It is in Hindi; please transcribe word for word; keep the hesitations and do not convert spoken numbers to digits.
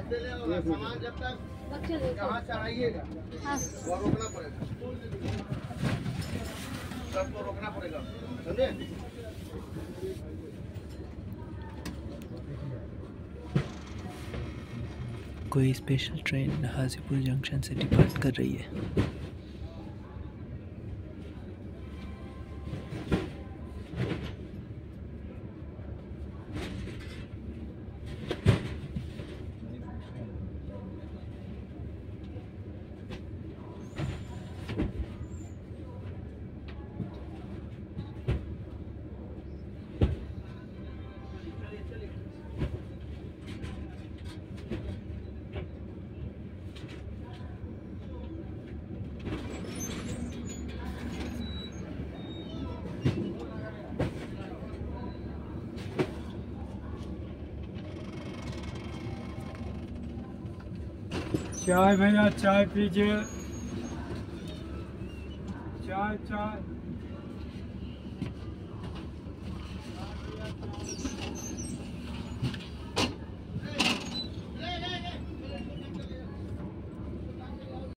ऐसे ले और सामान जब तक यहाँ चढ़ाइएगा वो रोकना पड़ेगा, सबको रोकना पड़ेगा, समझे? कोई स्पेशल ट्रेन हाजीपुर जंक्शन से डिपार्ट कर रही है। चाय भैया चाय पीजिए, चाय चाय।